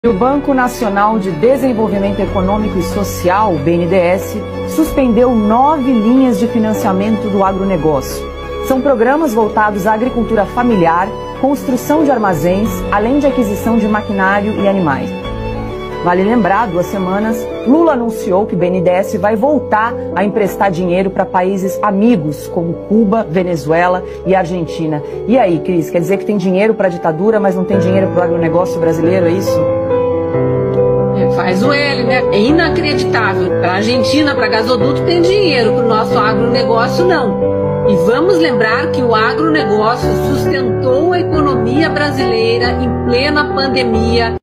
O Banco Nacional de Desenvolvimento Econômico e Social, o BNDES, suspendeu 9 linhas de financiamento do agronegócio. São programas voltados à agricultura familiar, construção de armazéns, além de aquisição de maquinário e animais. Vale lembrar, 2 semanas, Lula anunciou que o BNDES vai voltar a emprestar dinheiro para países amigos, como Cuba, Venezuela e Argentina. E aí, Cris, quer dizer que tem dinheiro para a ditadura, mas não tem dinheiro para o agronegócio brasileiro, é isso? Faz o L, né? É inacreditável. Para a Argentina, para gasoduto, tem dinheiro, para o nosso agronegócio, não. E vamos lembrar que o agronegócio sustentou a economia brasileira em plena pandemia.